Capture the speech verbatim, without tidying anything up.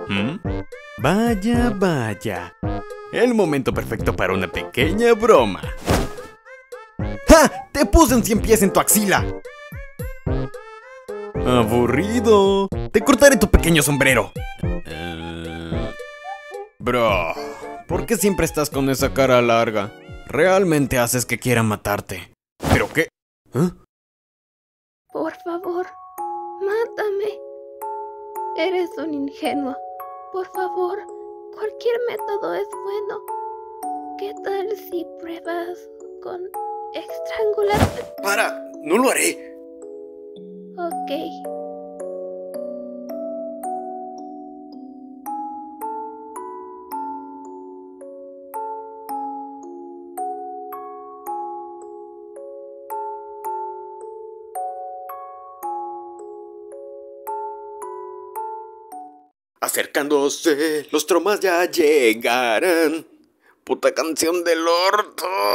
¿Mm? Vaya, vaya. El momento perfecto para una pequeña broma. ¡Ja! ¡Te puse un cien pies en tu axila! Aburrido. Te cortaré tu pequeño sombrero. Uh... Bro, ¿por qué siempre estás con esa cara larga? Realmente haces que quiera matarte. ¿Pero qué? ¿Eh? Por favor, mátame. Eres un ingenuo. Por favor, cualquier método es bueno. ¿Qué tal si pruebas con estrangularte? ¡Para! ¡No lo haré! Ok. Acercándose, los tromas ya llegarán. Puta canción del orto.